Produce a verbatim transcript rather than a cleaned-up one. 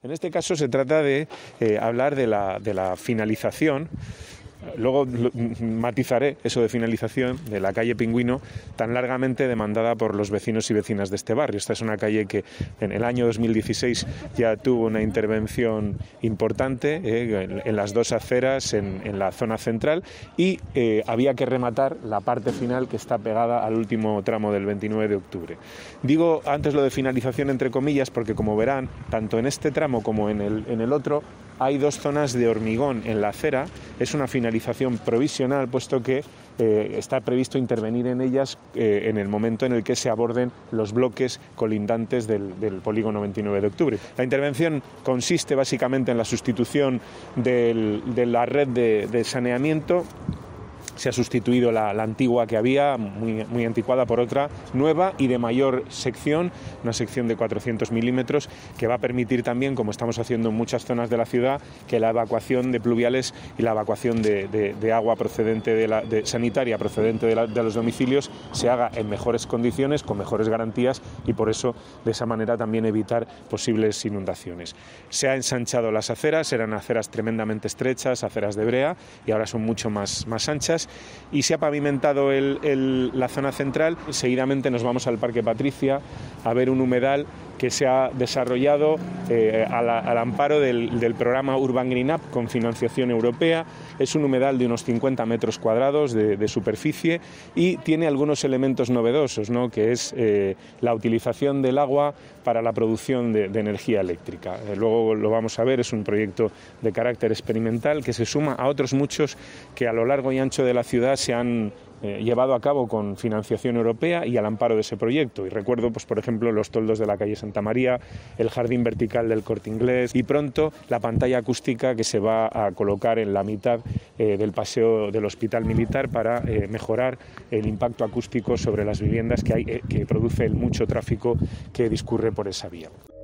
En este caso se trata de eh, hablar de la, de la finalización. Luego matizaré eso de finalización de la calle Pingüino, tan largamente demandada por los vecinos y vecinas de este barrio. Esta es una calle que en el año dos mil dieciséis ya tuvo una intervención importante eh, en, en las dos aceras, en, en la zona central, y eh, había que rematar la parte final que está pegada al último tramo del veintinueve de octubre. Digo antes lo de finalización entre comillas porque, como verán, tanto en este tramo como en el, en el otro hay dos zonas de hormigón en la acera. Es una finalización provisional, puesto que eh, está previsto intervenir en ellas eh, en el momento en el que se aborden los bloques colindantes del, del polígono veintinueve de octubre. La intervención consiste básicamente en la sustitución del, de la red de, de saneamiento. Se ha sustituido la, la antigua que había, muy, muy anticuada, por otra nueva y de mayor sección, una sección de cuatrocientos milímetros, que va a permitir también, como estamos haciendo en muchas zonas de la ciudad, que la evacuación de pluviales y la evacuación de, de, de agua procedente de la, de, sanitaria procedente de, la, de los domicilios se haga en mejores condiciones, con mejores garantías, y por eso de esa manera también evitar posibles inundaciones. Se han ensanchado las aceras, eran aceras tremendamente estrechas, aceras de brea, y ahora son mucho más, más anchas. Y se ha pavimentado el, el, la zona central. Seguidamente nos vamos al Parque Patricia a ver un humedal que se ha desarrollado eh, al, al amparo del, del programa Urban Green Up con financiación europea. Es un humedal de unos cincuenta metros cuadrados de, de superficie y tiene algunos elementos novedosos, ¿no? Que es eh, la utilización del agua para la producción de, de energía eléctrica. Eh, luego lo vamos a ver, es un proyecto de carácter experimental que se suma a otros muchos que a lo largo y ancho de la ciudad se han Eh, llevado a cabo con financiación europea y al amparo de ese proyecto. Y recuerdo, pues, por ejemplo, los toldos de la calle Santa María, el jardín vertical del Corte Inglés y pronto la pantalla acústica que se va a colocar en la mitad eh, del paseo del Hospital Militar para eh, mejorar el impacto acústico sobre las viviendas que hay, eh, que produce el mucho tráfico que discurre por esa vía.